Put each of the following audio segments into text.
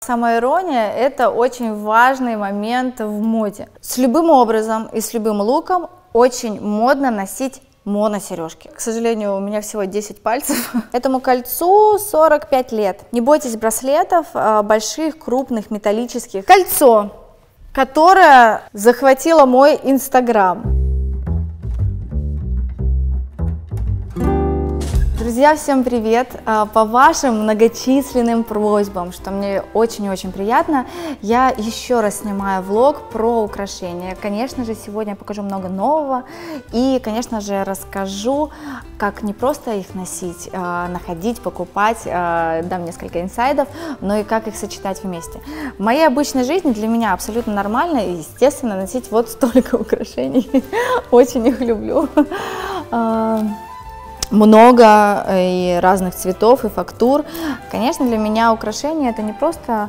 Самоирония – это очень важный момент в моде. С любым образом и с любым луком очень модно носить моносережки. К сожалению, у меня всего 10 пальцев. Этому кольцу 45 лет. Не бойтесь браслетов, больших, крупных, металлических. Кольцо, которое захватило мой Инстаграм. Друзья, всем привет! По вашим многочисленным просьбам, что мне очень-очень приятно, я еще раз снимаю влог про украшения. Конечно же, сегодня я покажу много нового и, конечно же, расскажу, как не просто их носить, находить, покупать, дам несколько инсайдов, но и как их сочетать вместе. В моей обычной жизни для меня абсолютно нормально и, естественно, носить вот столько украшений. Очень их люблю. Много и разных цветов и фактур. Конечно, для меня украшения это не просто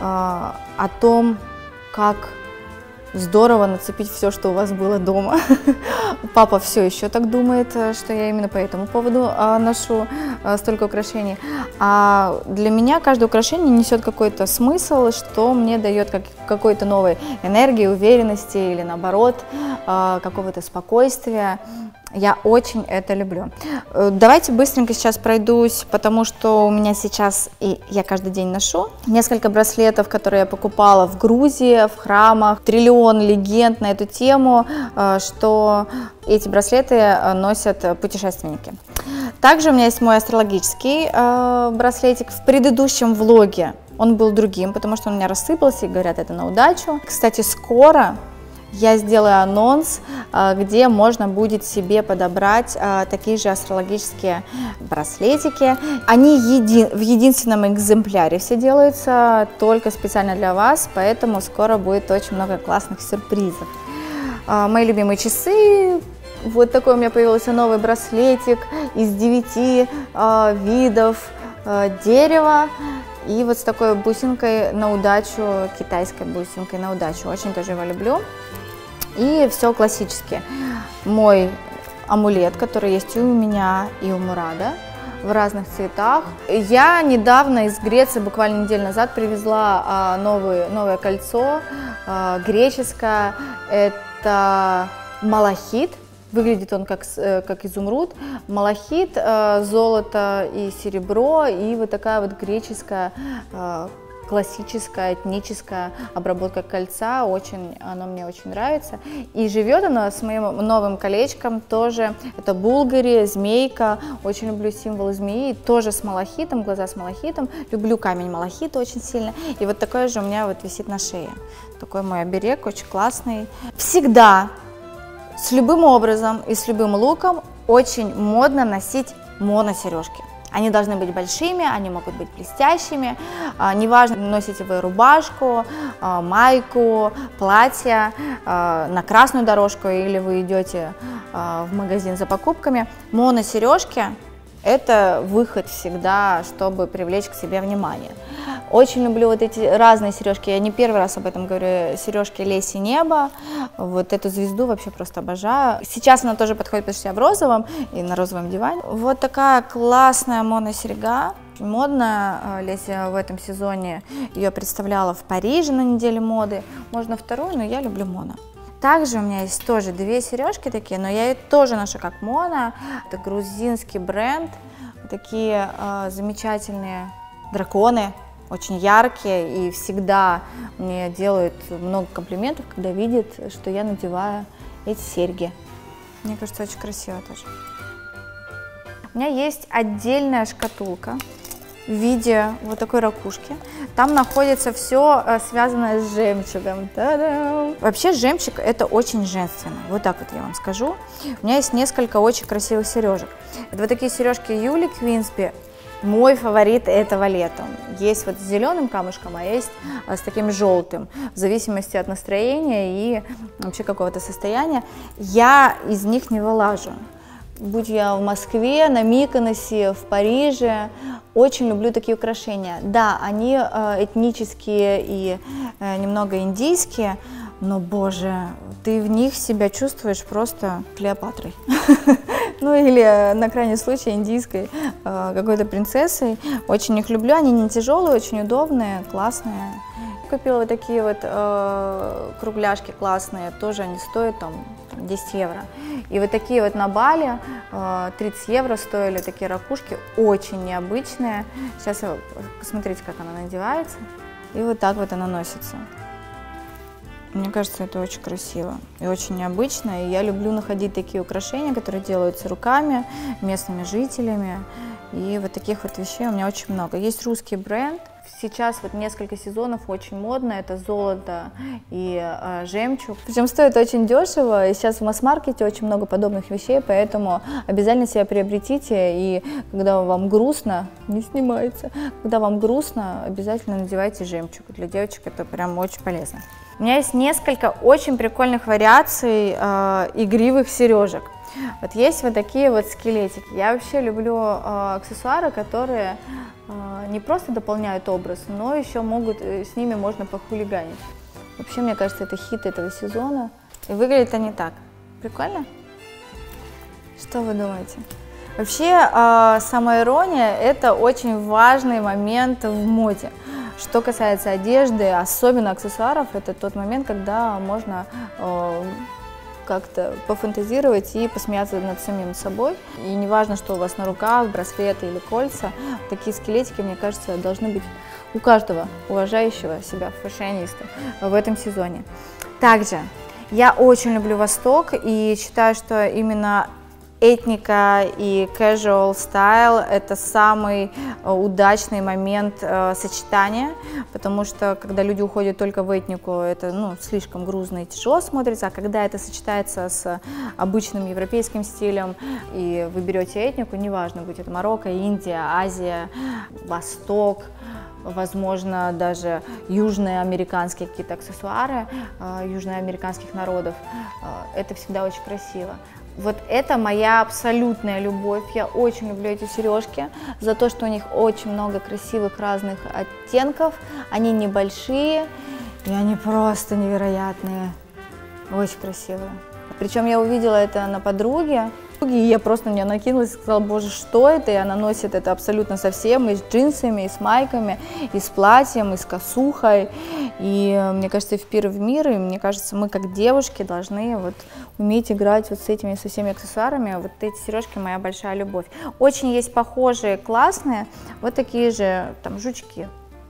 о том, как здорово нацепить все, что у вас было дома. Папа все еще так думает, что я именно по этому поводу ношу столько украшений. А для меня каждое украшение несет какой-то смысл, что мне дает какой-то новой энергии, уверенности или наоборот какого-то спокойствия. Я очень это люблю. Давайте быстренько сейчас пройдусь, потому что у меня сейчас, и я каждый день ношу, несколько браслетов, которые я покупала в Грузии, в храмах. Триллион легенд на эту тему, что эти браслеты носят путешественники. Также у меня есть мой астрологический браслетик. В предыдущем влоге он был другим, потому что он у меня рассыпался, и говорят, это на удачу. Кстати, скоро я сделаю анонс, где можно будет себе подобрать такие же астрологические браслетики. Они в единственном экземпляре все делаются, только специально для вас, поэтому скоро будет очень много классных сюрпризов. Мои любимые часы. Вот такой у меня появился новый браслетик из 9 видов дерева. И вот с такой бусинкой на удачу, китайской бусинкой на удачу. Очень тоже его люблю. И все классически. Мой амулет, который есть и у меня, и у Мурада, в разных цветах. Я недавно из Греции, буквально неделю назад, привезла новое кольцо, греческое. Это малахит. Выглядит он как изумруд. Малахит, золото и серебро, и вот такая вот греческая классическая, этническая обработка кольца, оно мне очень нравится. И живет оно с моим новым колечком тоже, это булгари, змейка, очень люблю символ змеи, тоже с малахитом, глаза с малахитом, люблю камень малахита очень сильно. И вот такое же у меня вот висит на шее, такой мой оберег, очень классный. Всегда, с любым образом и с любым луком очень модно носить моносережки. Они должны быть большими, они могут быть блестящими, неважно, носите вы рубашку, майку, платье на красную дорожку или вы идете в магазин за покупками. Моносережки – это выход всегда, чтобы привлечь к себе внимание. Очень люблю вот эти разные сережки, я не первый раз об этом говорю, сережки Леси Небо, вот эту звезду вообще просто обожаю. Сейчас она тоже подходит, потому что я в розовом и на розовом диване. Вот такая классная моносерьга, модная, Леся в этом сезоне ее представляла в Париже на неделе моды, можно вторую, но я люблю моно. Также у меня есть тоже две сережки такие, но я ее тоже ношу как моно, это грузинский бренд, такие замечательные драконы. Очень яркие и всегда мне делают много комплиментов, когда видят, что я надеваю эти серьги. Мне кажется, очень красиво тоже. У меня есть отдельная шкатулка в виде вот такой ракушки. Там находится все связанное с жемчугом. Та-дам! Вообще жемчуг это очень женственно, вот так вот я вам скажу. У меня есть несколько очень красивых сережек. Это вот такие сережки Юли Квинсби. Мой фаворит этого лета. Есть вот с зеленым камушком, а есть с таким желтым, в зависимости от настроения и вообще какого-то состояния. Я из них не вылажу. Будь я в Москве, на Миконосе, в Париже, очень люблю такие украшения. Да, они этнические и немного индийские, но, боже, ты в них себя чувствуешь просто Клеопатрой. Ну или на крайний случай индийской какой-то принцессой. Очень их люблю, они не тяжелые, очень удобные, классные. Купила вот такие вот кругляшки классные, тоже они стоят там 10 евро. И вот такие вот на Бали 30 евро стоили такие ракушки, очень необычные. Сейчас посмотрите, как она надевается. И вот так вот она носится. Мне кажется, это очень красиво и очень необычно. И я люблю находить такие украшения, которые делаются руками, местными жителями. И вот таких вот вещей у меня очень много. Есть русский бренд. Сейчас вот несколько сезонов очень модно, это золото и жемчуг. Причем стоит очень дешево, и сейчас в масс-маркете очень много подобных вещей, поэтому обязательно себя приобретите, и когда вам грустно, не снимается, когда вам грустно, обязательно надевайте жемчуг. Для девочек это прям очень полезно. У меня есть несколько очень прикольных вариаций игривых сережек. Вот есть вот такие вот скелетики. Я вообще люблю аксессуары, которые не просто дополняют образ, но еще могут, с ними можно похулиганить. Вообще, мне кажется, это хит этого сезона. И выглядят они так. Прикольно? Что вы думаете? Вообще, самоирония – это очень важный момент в моде. Что касается одежды, особенно аксессуаров, это тот момент, когда можно как-то пофантазировать и посмеяться над самим собой. И не важно, что у вас на руках, браслеты или кольца, такие скелетики, мне кажется, должны быть у каждого уважающего себя фэшиониста в этом сезоне. Также я очень люблю Восток и считаю, что именно этника и casual style – это самый удачный момент сочетания, потому что когда люди уходят только в этнику, это слишком грузно и тяжело смотрится, а когда это сочетается с обычным европейским стилем, и вы берете этнику, неважно, будь это Марокко, Индия, Азия, Восток, возможно, даже южноамериканские какие-то аксессуары южноамериканских народов, это всегда очень красиво. Вот это моя абсолютная любовь. Я очень люблю эти сережки за то, что у них очень много красивых разных оттенков. Они небольшие и они просто невероятные. Очень красивые. Причем я увидела это на подруге. И я просто на нее накинулась и сказала: боже, что это? И она носит это абсолютно со всем, и с джинсами, и с майками, и с платьем, и с косухой. И мне кажется, в пир в мир, и мне кажется, мы как девушки должны вот уметь играть вот с этими, со всеми аксессуарами. Вот эти сережки моя большая любовь. Очень есть похожие, классные, вот такие же там жучки.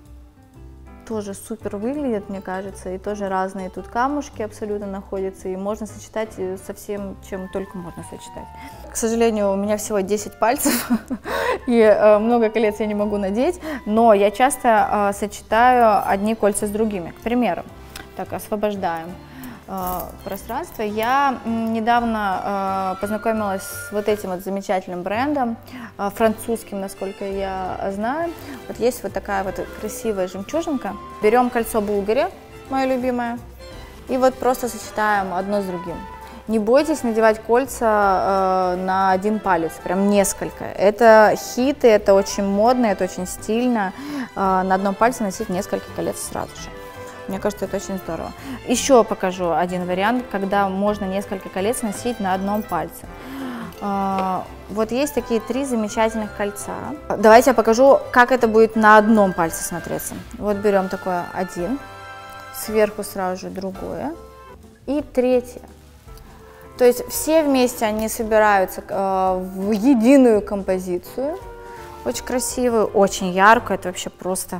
Тоже супер выглядят, мне кажется, и тоже разные тут камушки абсолютно находятся, и можно сочетать со всем, чем только можно сочетать. К сожалению, у меня всего 10 пальцев, и много колец я не могу надеть, но я часто сочетаю одни кольца с другими. К примеру, так, освобождаем пространство. Я недавно познакомилась с вот этим вот замечательным брендом, французским, насколько я знаю. Вот есть вот такая вот красивая жемчужинка. Берем кольцо Булгари, мое любимое, и вот просто сочетаем одно с другим. Не бойтесь надевать кольца на один палец, прям несколько. Это хит, и это очень модно, это очень стильно. На одном пальце носить несколько колец сразу же. Мне кажется, это очень здорово. Еще покажу один вариант, когда можно несколько колец носить на одном пальце. Вот есть такие 3 замечательных кольца. Давайте я покажу, как это будет на одном пальце смотреться. Вот берем такое один, сверху сразу же другое и третье. То есть все вместе они собираются в единую композицию. Очень красивую, очень яркую, это вообще просто...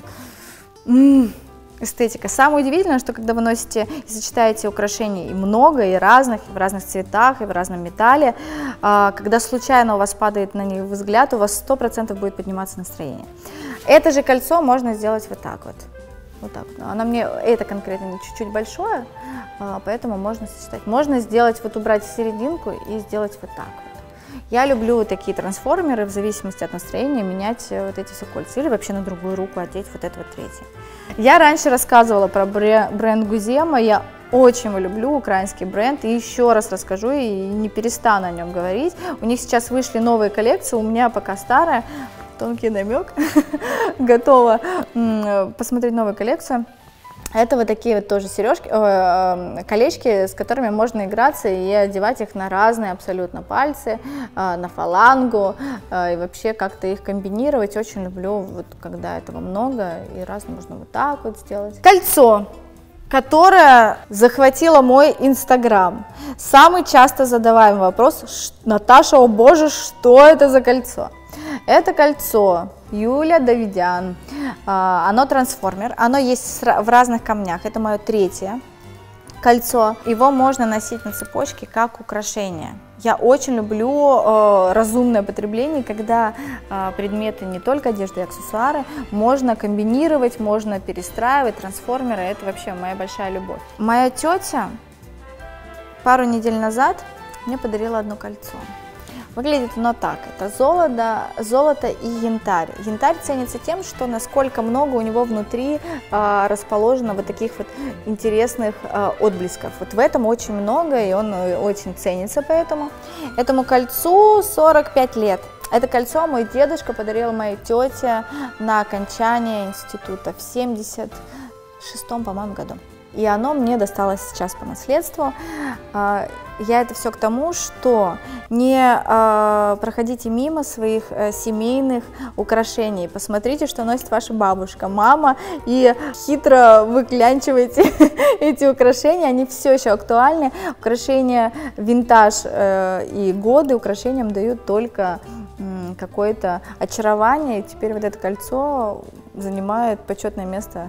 эстетика. Самое удивительное, что когда вы носите и сочетаете украшения и много, и в разных цветах, и в разном металле, когда случайно у вас падает на них взгляд, у вас 100% будет подниматься настроение. Это же кольцо можно сделать вот так вот. Вот так. Оно мне, это конкретно чуть-чуть большое, поэтому можно сочетать. Можно сделать, вот убрать серединку и сделать вот так вот. Я люблю вот такие трансформеры, в зависимости от настроения, менять вот эти все кольца. Или вообще на другую руку одеть вот это вот третье. Я раньше рассказывала про бренд Гузема, я очень его люблю, украинский бренд, и еще раз расскажу, и не перестану о нем говорить. У них сейчас вышли новые коллекции, у меня пока старая, тонкий намек, готова посмотреть новую коллекцию. Это вот такие вот тоже сережки, колечки, с которыми можно играться и одевать их на разные абсолютно пальцы, на фалангу, и вообще как-то их комбинировать. Очень люблю, вот, когда этого много, и раз можно вот так вот сделать. Кольцо, которое захватило мой Инстаграм. Самый часто задаваемый вопрос: Наташа, о боже, что это за кольцо? Это кольцо Юля Давидян, оно трансформер, оно есть в разных камнях, это мое третье кольцо, его можно носить на цепочке как украшение. Я очень люблю разумное потребление, когда предметы, не только одежда и аксессуары, можно комбинировать, можно перестраивать, трансформеры, это вообще моя большая любовь. Моя тетя пару недель назад мне подарила одно кольцо. Выглядит оно так, это золото и янтарь. Янтарь ценится тем, что насколько много у него внутри расположено вот таких вот интересных отблесков. Вот в этом очень много, и он очень ценится поэтому. Этому кольцу 45 лет. Это кольцо мой дедушка подарил моей тете на окончание института в 76-м, по-моему, году. И оно мне досталось сейчас по наследству. Я это все к тому, что не проходите мимо своих семейных украшений. Посмотрите, что носит ваша бабушка, мама, и хитро выклянчивайте эти украшения. Они все еще актуальны. Украшения винтаж и годы украшениям дают только какое-то очарование. И теперь вот это кольцо занимает почетное место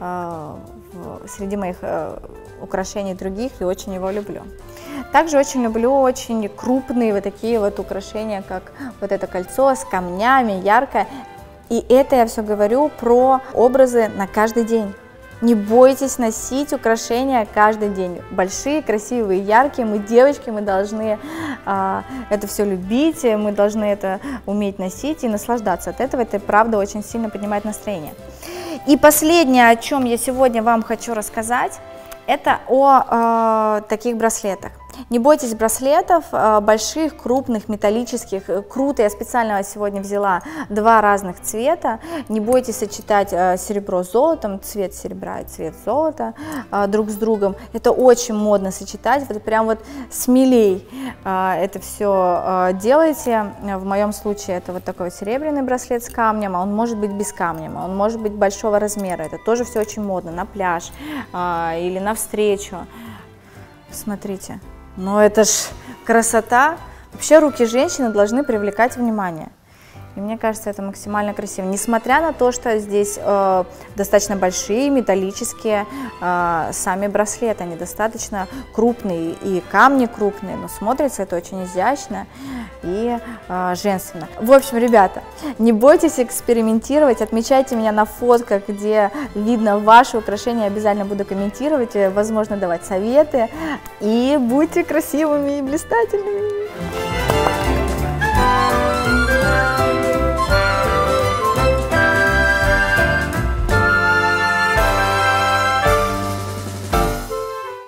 среди моих украшений других, и очень его люблю. Также очень люблю очень крупные вот такие вот украшения, как вот это кольцо с камнями, яркое. И это я все говорю про образы на каждый день. Не бойтесь носить украшения каждый день. Большие, красивые, яркие. Мы девочки, мы должны это все любить, мы должны это уметь носить и наслаждаться от этого. Это правда очень сильно поднимает настроение. И последнее, о чем я сегодня вам хочу рассказать, это о таких браслетах. Не бойтесь браслетов, больших, крупных, металлических. Круто, я специально сегодня взяла два разных цвета. Не бойтесь сочетать серебро с золотом, цвет серебра и цвет золота друг с другом. Это очень модно сочетать, вот прям вот смелей это все делайте. В моем случае это вот такой вот серебряный браслет с камнем, а он может быть без камня, он может быть большого размера. Это тоже все очень модно на пляж или на встречу. Смотрите. Но это ж красота. Вообще руки женщины должны привлекать внимание. И мне кажется, это максимально красиво. Несмотря на то, что здесь достаточно большие, металлические сами браслеты, они достаточно крупные, и камни крупные, но смотрится это очень изящно и женственно. В общем, ребята, не бойтесь экспериментировать, отмечайте меня на фотках, где видно ваши украшения, обязательно буду комментировать, возможно, давать советы, и будьте красивыми и блистательными.